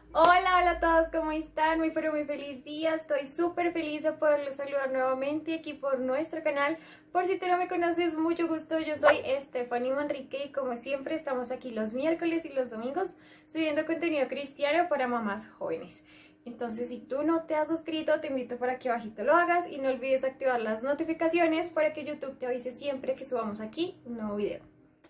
Hola, hola a todos, ¿cómo están? Muy pero muy feliz día, estoy súper feliz de poderlos saludar nuevamente aquí por nuestro canal. Por si tú no me conoces, mucho gusto, yo soy Stephanie Manrique y como siempre estamos aquí los miércoles y los domingos subiendo contenido cristiano para mamás jóvenes. Entonces si tú no te has suscrito, te invito para que abajito lo hagas y no olvides activar las notificaciones para que YouTube te avise siempre que subamos aquí un nuevo video.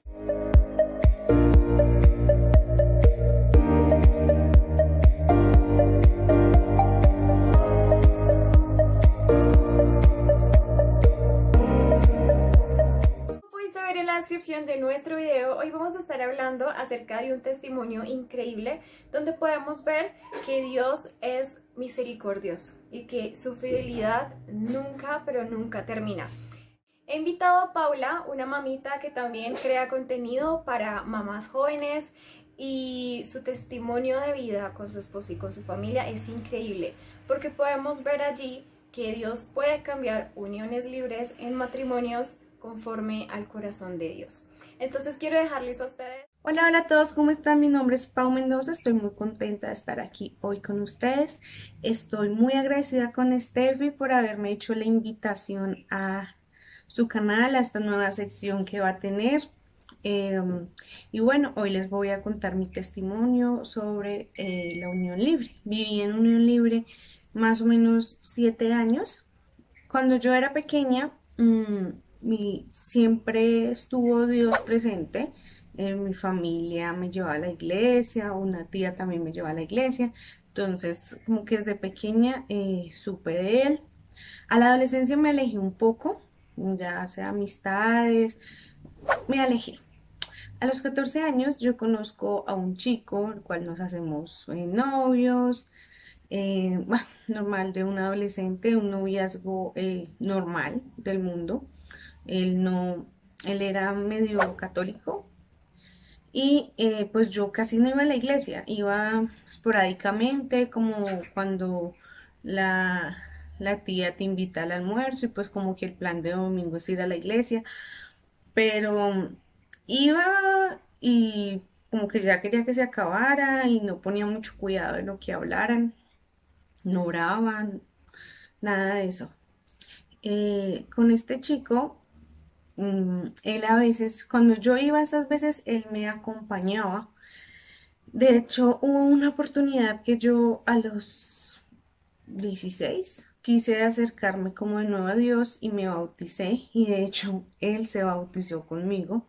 Pudiste ver en la descripción de nuestro video, hoy vamos a estar hablando acerca de un testimonio increíble donde podemos ver que Dios es misericordioso y que su fidelidad nunca, pero nunca termina. He invitado a Paula, una mamita que también crea contenido para mamás jóvenes y su testimonio de vida con su esposo y con su familia es increíble porque podemos ver allí que Dios puede cambiar uniones libres en matrimonios conforme al corazón de Dios. Entonces quiero dejarles a ustedes. Hola, hola a todos, ¿cómo están? Mi nombre es Pau Mendoza, estoy muy contenta de estar aquí hoy con ustedes. Estoy muy agradecida con Steffi por haberme hecho la invitación a su canal, a esta nueva sección que va a tener. Y bueno, hoy les voy a contar mi testimonio sobre la unión libre. Viví en unión libre más o menos 7 años. Cuando yo era pequeña, siempre estuvo Dios presente. Mi familia me llevaba a la iglesia, una tía también me llevaba a la iglesia. Entonces, como que desde pequeña supe de él. A la adolescencia me alejé un poco, ya sea amistades, me alejé. A los 14 años yo conozco a un chico, el cual nos hacemos novios, bueno, normal de un adolescente, un noviazgo normal del mundo. Él no, él era medio católico y pues yo casi no iba a la iglesia, iba esporádicamente, como cuando la, la tía te invita al almuerzo y pues como que el plan de domingo es ir a la iglesia, pero iba y como que ya quería que se acabara y no ponía mucho cuidado de lo que hablaran, no oraban, nada de eso. Con este chico, él a veces, cuando yo iba esas veces, él me acompañaba. De hecho, hubo una oportunidad que yo a los 16 quise acercarme como de nuevo a Dios y me bauticé y de hecho él se bautizó conmigo,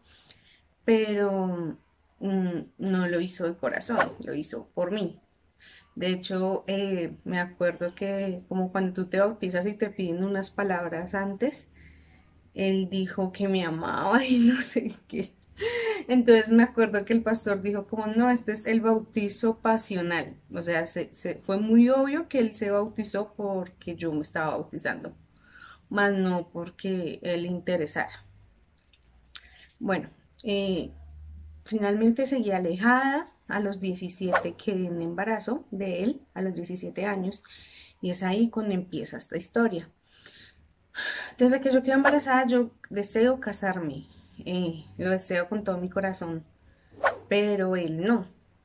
pero no lo hizo de corazón, lo hizo por mí. De hecho, me acuerdo que como cuando tú te bautizas y te piden unas palabras antes, él dijo que me amaba y no sé qué. Entonces me acuerdo que el pastor dijo como no, este es el bautizo pasional. O sea, fue muy obvio que él se bautizó porque yo me estaba bautizando, más no porque él le interesara. Bueno, eh, finalmente seguí alejada. A los 17 quedé en embarazo de él, a los 17 años, y es ahí cuando empieza esta historia. Desde que yo quedé embarazada, yo deseo casarme, lo deseo con todo mi corazón, pero él no.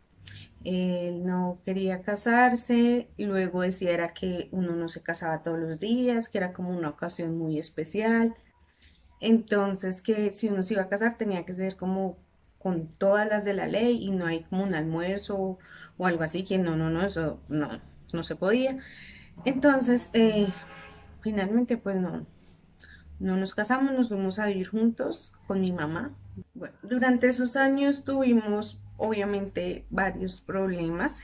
Él no quería casarse, y luego decía era que uno no se casaba todos los días, que era como una ocasión muy especial. Entonces, que si uno se iba a casar tenía que ser como con todas las de la ley y no hay como un almuerzo o algo así, que no, no, no, eso no, no se podía. Entonces, finalmente, pues no, no nos casamos, nos fuimos a vivir juntos con mi mamá. Bueno, durante esos años tuvimos obviamente varios problemas.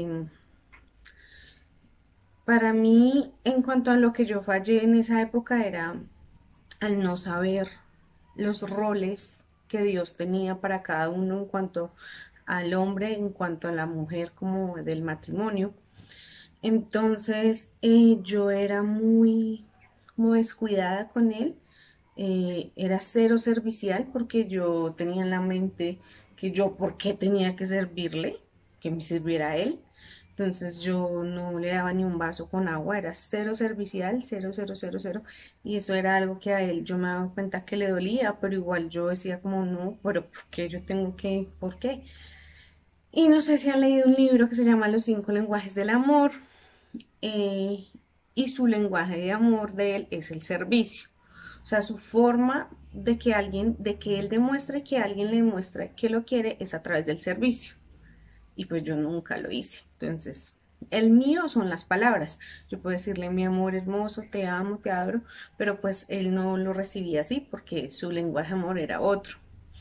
Para mí, en cuanto a lo que yo fallé en esa época era al no saber los roles que Dios tenía para cada uno en cuanto al hombre, en cuanto a la mujer como del matrimonio. Entonces yo era muy como descuidada con él, era cero servicial porque yo tenía en la mente que yo por qué tenía que servirle, que me sirviera a él. Entonces yo no le daba ni un vaso con agua, era cero servicial, cero, cero, cero, cero. Y eso era algo que a él yo me daba cuenta que le dolía, pero igual yo decía como no, pero ¿por qué yo tengo que, por qué? Y no sé si han leído un libro que se llama Los cinco lenguajes del amor, eh, y su lenguaje de amor de él es el servicio. O sea, su forma de que alguien, de que él demuestre que alguien le demuestre que lo quiere es a través del servicio. Y pues yo nunca lo hice. Entonces, el mío son las palabras. Yo puedo decirle mi amor hermoso, te amo, te adoro, pero pues él no lo recibía así porque su lenguaje de amor era otro.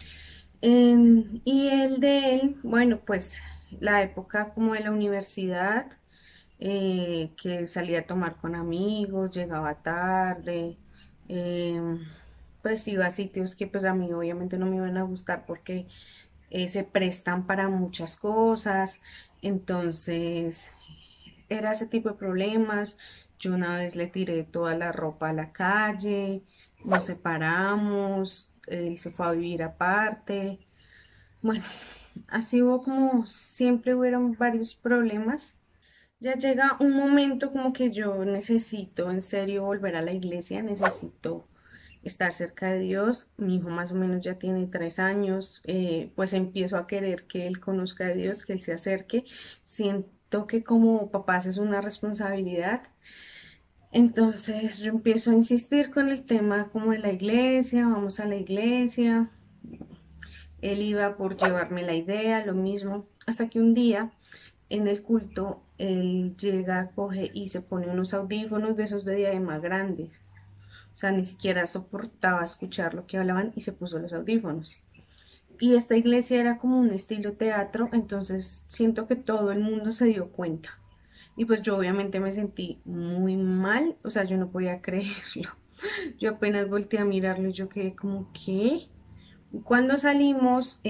Y el de él, bueno, pues la época como de la universidad, que salía a tomar con amigos, llegaba tarde, eh, pues iba a sitios que pues a mí obviamente no me iban a gustar porque se prestan para muchas cosas, entonces era ese tipo de problemas. Yo una vez le tiré toda la ropa a la calle, nos separamos, él se fue a vivir aparte. Bueno, así hubo como siempre hubieron varios problemas. Ya llega un momento como que yo necesito en serio volver a la iglesia, necesito estar cerca de Dios. Mi hijo más o menos ya tiene 3 años, pues empiezo a querer que él conozca a Dios, que él se acerque. Siento que como papás es una responsabilidad. Entonces yo empiezo a insistir con el tema como de la iglesia, vamos a la iglesia. Él iba por llevarme la idea, lo mismo, hasta que un día en el culto él llega, coge y se pone unos audífonos de esos de diadema grandes. O sea, ni siquiera soportaba escuchar lo que hablaban y se puso los audífonos. Y esta iglesia era como un estilo teatro, entonces siento que todo el mundo se dio cuenta. Y pues yo obviamente me sentí muy mal, o sea, yo no podía creerlo. Yo apenas volteé a mirarlo y yo quedé como, ¿qué? Cuando salimos,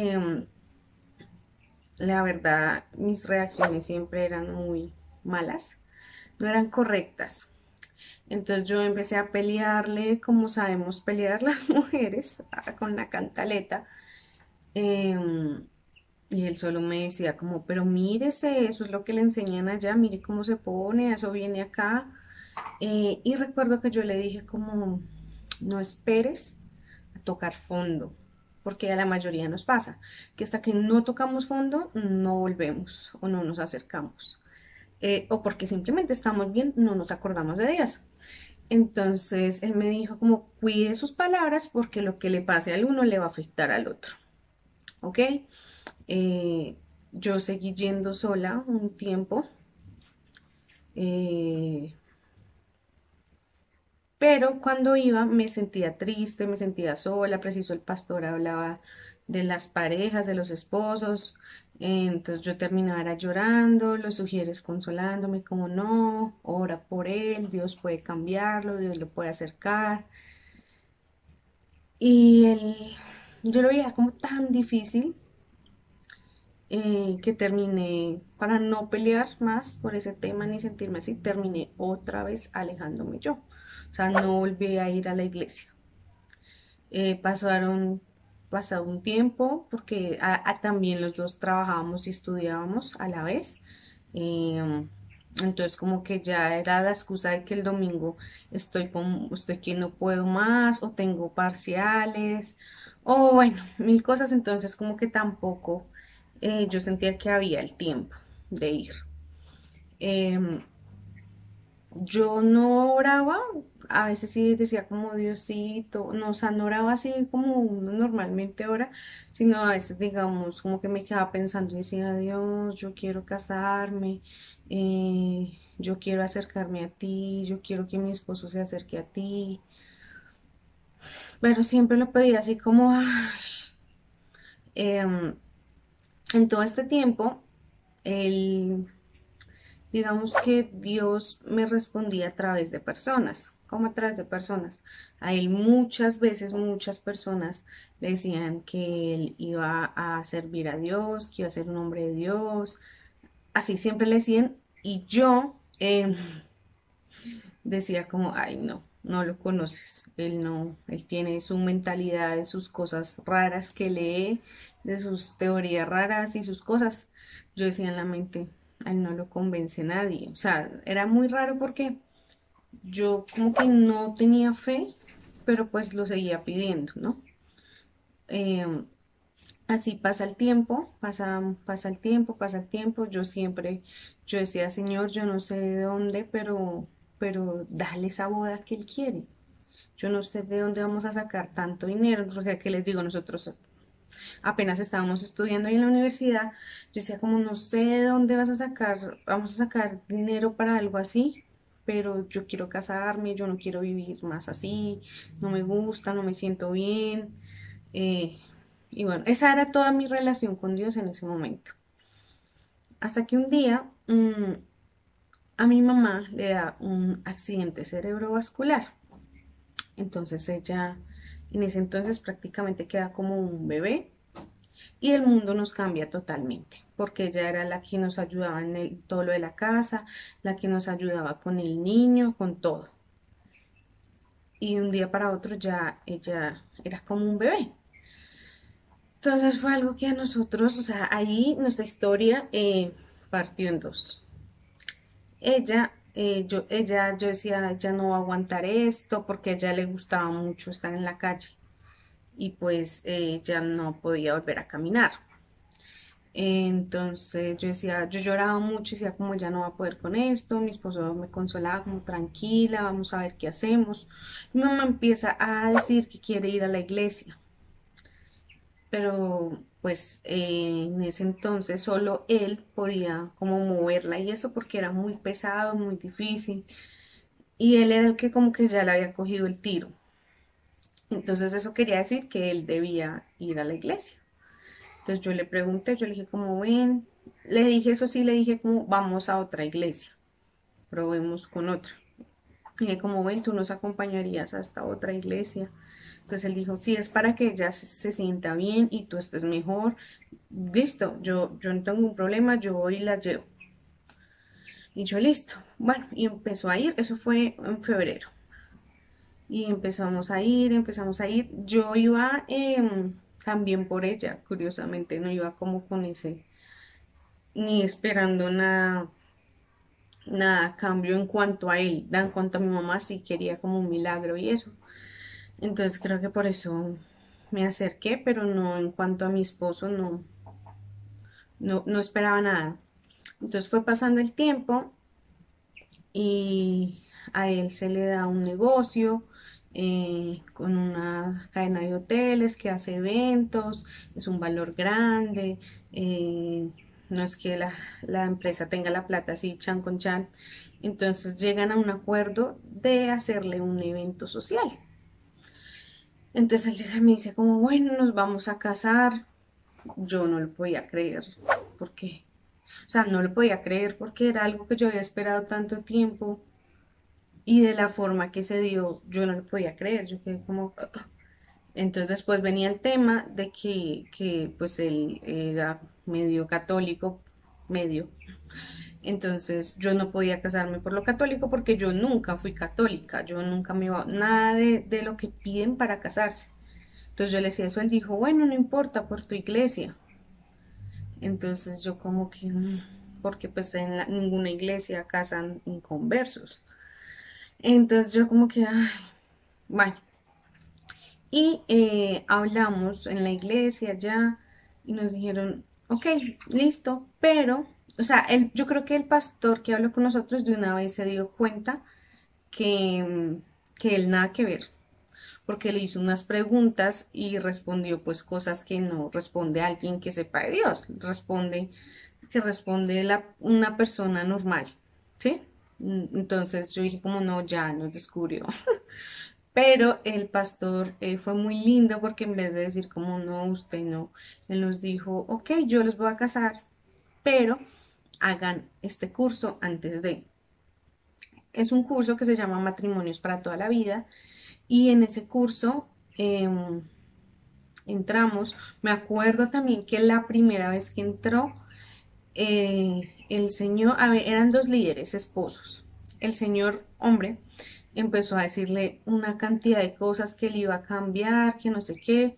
la verdad, mis reacciones siempre eran muy malas, no eran correctas. Entonces yo empecé a pelearle como sabemos pelear las mujeres, con la cantaleta. em, y él solo me decía como, pero mírese, eso es lo que le enseñan allá, mire cómo se pone, eso viene acá. Y recuerdo que yo le dije como, no esperes a tocar fondo, porque a la mayoría nos pasa, que hasta que no tocamos fondo no volvemos o no nos acercamos. O porque simplemente estamos bien, no nos acordamos de Dios. Entonces él me dijo como cuide sus palabras porque lo que le pase al uno le va a afectar al otro, ¿ok? Eh, yo seguí yendo sola un tiempo, eh, pero cuando iba me sentía triste, me sentía sola, preciso el pastor hablaba de las parejas, de los esposos, entonces yo terminaba era llorando, los sugieres consolándome como no, ora por él, Dios puede cambiarlo, Dios lo puede acercar. Y yo lo veía como tan difícil, que terminé, para no pelear más por ese tema ni sentirme así, terminé otra vez alejándome yo. O sea, no volví a ir a la iglesia. Pasaron, pasado un tiempo, porque también los dos trabajábamos y estudiábamos a la vez. Eh, entonces como que ya era la excusa de que el domingo estoy que no puedo más o tengo parciales o bueno, mil cosas, entonces como que tampoco yo sentía que había el tiempo de ir. Em, yo no oraba, a veces sí decía como Diosito, no, o sea, no oraba así como uno normalmente ora, sino a veces, digamos, como que me quedaba pensando y decía, Dios, yo quiero casarme, yo quiero acercarme a ti, yo quiero que mi esposo se acerque a ti, pero siempre lo pedía así como, ay, em, en todo este tiempo, él digamos que Dios me respondía a través de personas, como a través de personas. A él muchas veces, muchas personas le decían que él iba a servir a Dios, que iba a ser un hombre de Dios, así siempre le decían, y yo decía como, ay no, no lo conoces, él no, él tiene su mentalidad de sus cosas raras que lee, de sus teorías raras y sus cosas. Yo decía en la mente, a él no lo convence nadie, o sea, era muy raro porque yo como que no tenía fe, pero pues lo seguía pidiendo, ¿no? Em, Así pasa el tiempo, pasa el tiempo, pasa el tiempo. Yo decía, Señor, yo no sé de dónde, pero dale esa boda que Él quiere. Yo no sé de dónde vamos a sacar tanto dinero. O sea, que les digo, nosotros apenas estábamos estudiando ahí en la universidad. Yo decía, como no sé de dónde vamos a sacar dinero para algo así, pero yo quiero casarme, yo no quiero vivir más así, no me gusta, no me siento bien. eh, y bueno, esa era toda mi relación con Dios en ese momento. Hasta que un día a mi mamá le da un accidente cerebrovascular. Entonces ella en ese entonces prácticamente queda como un bebé y el mundo nos cambia totalmente, porque ella era la que nos ayudaba en todo lo de la casa, la que nos ayudaba con el niño, con todo. Y de un día para otro ya ella era como un bebé. Entonces fue algo que a nosotros, o sea, ahí nuestra historia partió en dos. Yo decía, ya no va a aguantar esto porque a ella le gustaba mucho estar en la calle y pues ya no podía volver a caminar. Entonces yo decía, yo lloraba mucho y decía como ya no va a poder con esto, mi esposo me consolaba como tranquila, vamos a ver qué hacemos. Mi mamá empieza a decir que quiere ir a la iglesia, pero pues en ese entonces solo él podía como moverla y eso porque era muy pesado, muy difícil y él era el que como que ya le había cogido el tiro. Entonces eso quería decir que él debía ir a la iglesia. Entonces yo le pregunté, yo le dije, ¿cómo ven? Le dije, eso sí, le dije, como vamos a otra iglesia, probemos con otra. Y dije, ¿cómo ven? ¿Tú nos acompañarías a esta otra iglesia? Entonces él dijo, sí, es para que ella se sienta bien y tú estés mejor. Listo, yo no tengo un problema, yo voy y la llevo. Y yo, listo. Bueno, y empezó a ir, eso fue en febrero. Y empezamos a ir. Yo iba también por ella, curiosamente, no iba como con ese, ni esperando nada a cambio en cuanto a él, en cuanto a mi mamá sí quería como un milagro y eso. Entonces creo que por eso me acerqué, pero no en cuanto a mi esposo, no esperaba nada. Entonces fue pasando el tiempo y a él se le da un negocio con una cadena de hoteles que hace eventos, es un valor grande, eh, no es que la empresa tenga la plata así chan con chan, entonces llegan a un acuerdo de hacerle un evento social. Entonces él llega y me dice como, bueno, nos vamos a casar. Yo no lo podía creer, porque, o sea, no lo podía creer porque era algo que yo había esperado tanto tiempo y de la forma que se dio, yo no lo podía creer, yo quedé como... Entonces después venía el tema de que pues él era medio católico, medio. Entonces yo no podía casarme por lo católico porque yo nunca fui católica, yo nunca me iba, nada de lo que piden para casarse. Entonces yo le decía eso, él dijo, bueno, no importa, por tu iglesia. Entonces yo como que, porque pues en ninguna iglesia casan inconversos. Entonces yo como que, ay, bueno, y hablamos en la iglesia ya y nos dijeron, ok, listo, pero, o sea, yo creo que el pastor que habló con nosotros de una vez se dio cuenta que él nada que ver, porque le hizo unas preguntas y respondió pues cosas que no responde alguien que sepa de Dios, responde una persona normal, ¿sí? Entonces yo dije como no, ya nos descubrió. Pero el pastor fue muy lindo porque en vez de decir como no, usted no, él nos dijo, ok, yo les voy a casar, pero hagan este curso antes de. Es un curso que se llama Matrimonios para toda la vida y en ese curso entramos. Me acuerdo también que la primera vez que entró, el señor, a ver, eran dos líderes, esposos. El señor hombre empezó a decirle una cantidad de cosas que él iba a cambiar, que no sé qué,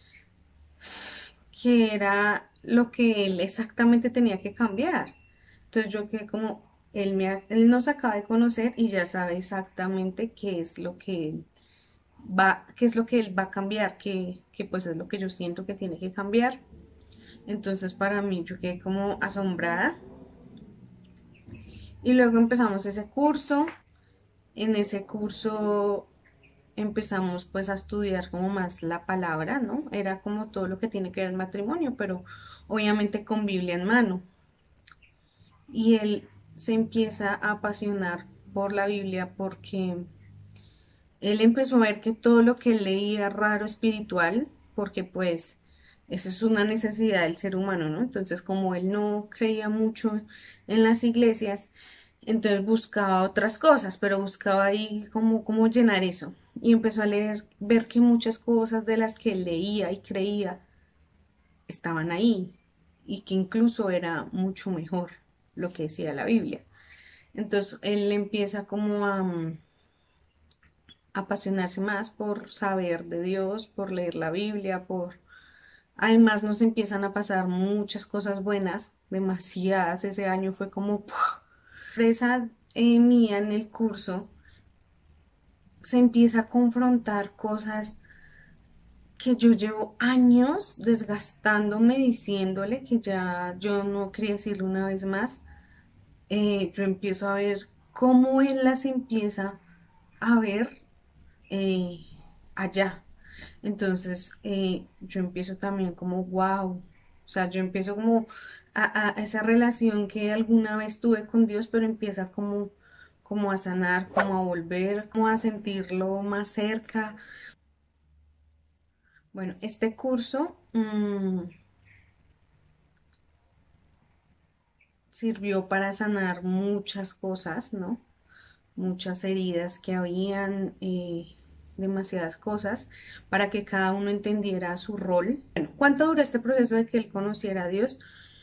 que era lo que él exactamente tenía que cambiar. Entonces yo quedé como, él nos acaba de conocer y ya sabe exactamente qué es lo que él qué es lo que él va a cambiar, que pues es lo que yo siento que tiene que cambiar. Entonces para mí yo quedé como asombrada. Y luego empezamos ese curso. En ese curso empezamos pues a estudiar como más la palabra, ¿no? Era como todo lo que tiene que ver el matrimonio, pero obviamente con Biblia en mano. Y él se empieza a apasionar por la Biblia porque él empezó a ver que todo lo que él leía raro espiritual, porque pues eso es una necesidad del ser humano, ¿no? Entonces como él no creía mucho en las iglesias, entonces buscaba otras cosas, pero buscaba ahí como llenar eso. Y empezó a leer, ver que muchas cosas de las que él leía y creía estaban ahí y que incluso era mucho mejor lo que decía la Biblia. Entonces él empieza como a apasionarse más por saber de Dios, por leer la Biblia, por... Además nos empiezan a pasar muchas cosas buenas, demasiadas. Ese año fue como... Sorpresa mía en el curso, se empieza a confrontar cosas que yo llevo años desgastándome diciéndole que ya yo no quería decirle una vez más. Yo empiezo a ver cómo él las empieza a ver eh, allá. Entonces yo empiezo también como, wow, o sea, yo empiezo como a esa relación que alguna vez tuve con Dios, pero empieza como a sanar, como a volver, como a sentirlo más cerca. Bueno, este curso sirvió para sanar muchas cosas, ¿no? Muchas heridas que habían, demasiadas cosas, para que cada uno entendiera su rol. Bueno, ¿cuánto duró este proceso de que él conociera a Dios?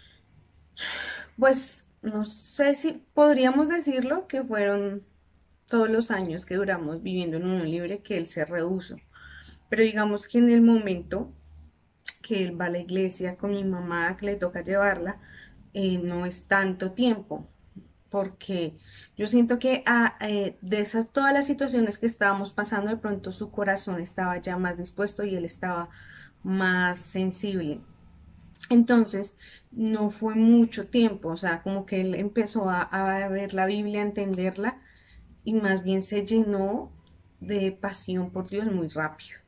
Pues no sé si podríamos decirlo que fueron todos los años que duramos viviendo en unión libre que él se rehusó. Pero digamos que en el momento que él va a la iglesia con mi mamá, que le toca llevarla, no es tanto tiempo, porque yo siento que de esas todas las situaciones que estábamos pasando, de pronto su corazón estaba ya más dispuesto y él estaba más sensible. Entonces, no fue mucho tiempo, o sea, como que él empezó a ver la Biblia, a entenderla y más bien se llenó de pasión por Dios muy rápido.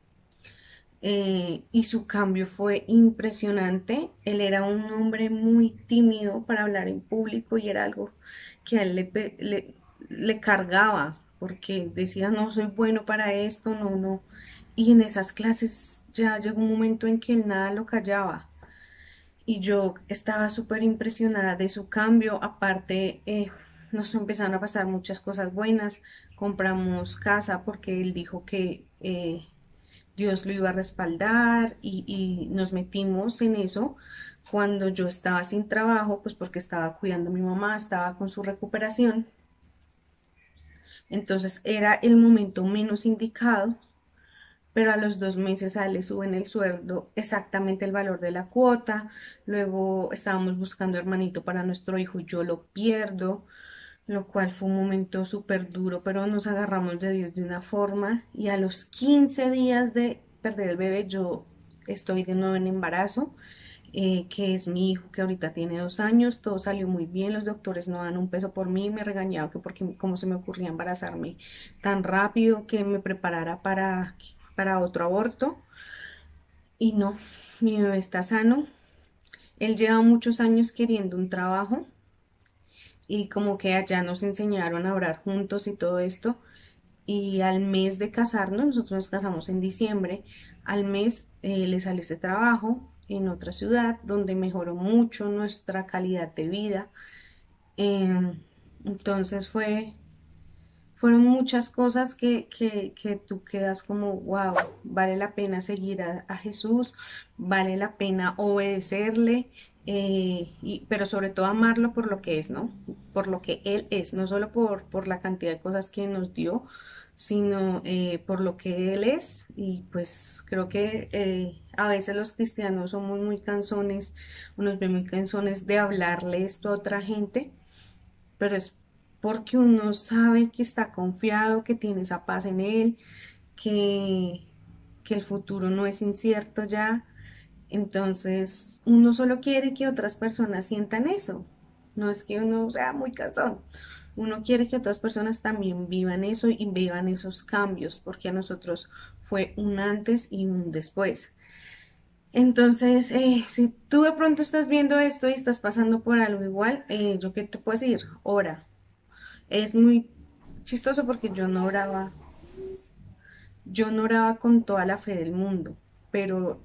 Y su cambio fue impresionante. Él era un hombre muy tímido para hablar en público y era algo que a él le cargaba porque decía, no soy bueno para esto, no, no. Y en esas clases ya llegó un momento en que él nada lo callaba. Y yo estaba súper impresionada de su cambio. Aparte, nos empezaron a pasar muchas cosas buenas. Compramos casa porque él dijo que Dios lo iba a respaldar y nos metimos en eso cuando yo estaba sin trabajo, pues porque estaba cuidando a mi mamá, estaba con su recuperación. Entonces era el momento menos indicado, pero a los 2 meses a él le suben el sueldo exactamente el valor de la cuota. Luego estábamos buscando hermanito para nuestro hijo y yo lo pierdo, lo cual fue un momento súper duro, pero nos agarramos de Dios de una forma y a los 15 días de perder el bebé yo estoy de nuevo en embarazo, que es mi hijo que ahorita tiene 2 años, todo salió muy bien, los doctores no dan un peso por mí, me regañaban que porque cómo se me ocurría embarazarme tan rápido, que me preparara para otro aborto y no, mi bebé está sano, él lleva muchos años queriendo un trabajo y como que allá nos enseñaron a orar juntos y todo esto. Y al mes de casarnos, nosotros nos casamos en diciembre, al mes le salió ese trabajo en otra ciudad donde mejoró mucho nuestra calidad de vida. Entonces fueron muchas cosas que tú quedas como, wow, vale la pena seguir a Jesús, vale la pena obedecerle, pero sobre todo amarlo por lo que es, ¿no? Por lo que Él es, no solo por la cantidad de cosas que nos dio, sino por lo que Él es. Y pues creo que a veces los cristianos somos muy cansones, unos ven muy cansones de hablarle esto a otra gente, pero es porque uno sabe que está confiado, que tiene esa paz en él, que, que el futuro no es incierto ya Entonces, uno solo quiere que otras personas sientan eso. No es que uno sea muy cansón. Uno quiere que otras personas también vivan eso y vivan esos cambios, porque a nosotros fue un antes y un después. Entonces, si tú de pronto estás viendo esto y estás pasando por algo igual, yo qué te puedo decir, ora. Es muy chistoso porque yo no oraba con toda la fe del mundo, pero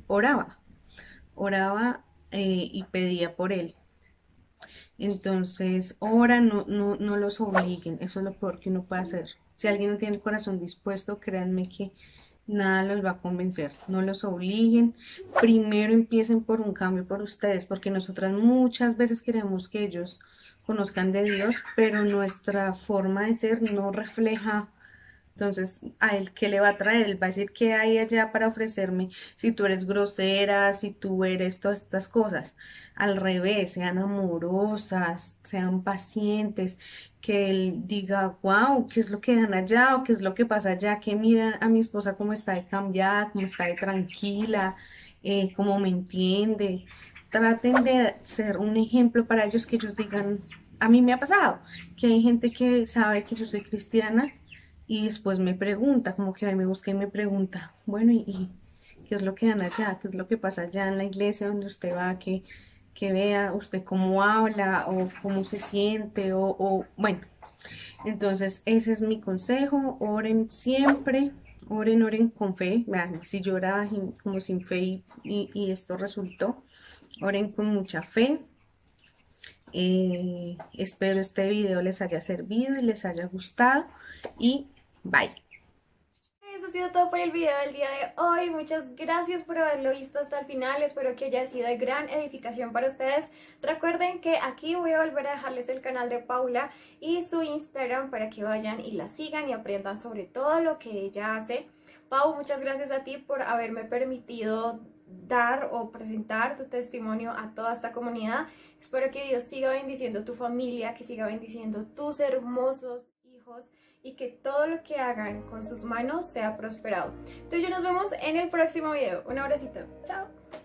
oraba y pedía por él. Entonces, ora, no los obliguen, eso es lo peor que uno puede hacer. Si alguien no tiene el corazón dispuesto, créanme que nada los va a convencer, no los obliguen. Primero empiecen por un cambio por ustedes, porque nosotras muchas veces queremos que ellos conozcan de Dios, pero nuestra forma de ser no refleja. Entonces, a él, ¿qué le va a traer? Él va a decir, ¿qué hay allá para ofrecerme si tú eres grosera, si tú eres todas estas cosas? Al revés, sean amorosas, sean pacientes, que él diga, wow, ¿qué es lo que dan allá? ¿O qué es lo que pasa allá? Que mira a mi esposa cómo está de cambiada, cómo está de tranquila, cómo me entiende. Traten de ser un ejemplo para ellos, que ellos digan, a mí me ha pasado, que hay gente que sabe que yo soy cristiana y después me pregunta, como que ahí me busca y me pregunta, bueno, ¿y qué es lo que dan allá? ¿Qué es lo que pasa allá en la iglesia donde usted va? Que vea usted cómo habla o cómo se siente bueno, entonces ese es mi consejo, oren siempre, oren con fe. Vean, si yo oraba como sin fe y esto resultó, oren con mucha fe. Espero este video les haya servido y les haya gustado y bye. Eso ha sido todo por el video del día de hoy. Muchas gracias por haberlo visto hasta el final. Espero que haya sido de gran edificación para ustedes. Recuerden que aquí voy a volver a dejarles el canal de Paula y su Instagram para que vayan y la sigan y aprendan sobre todo lo que ella hace. Pau, muchas gracias a ti por haberme permitido dar o presentar tu testimonio a toda esta comunidad. Espero que Dios siga bendiciendo tu familia, que siga bendiciendo tus hermosos hijos y que todo lo que hagan con sus manos sea prosperado. Entonces, nos vemos en el próximo video. Un abracito. Chao.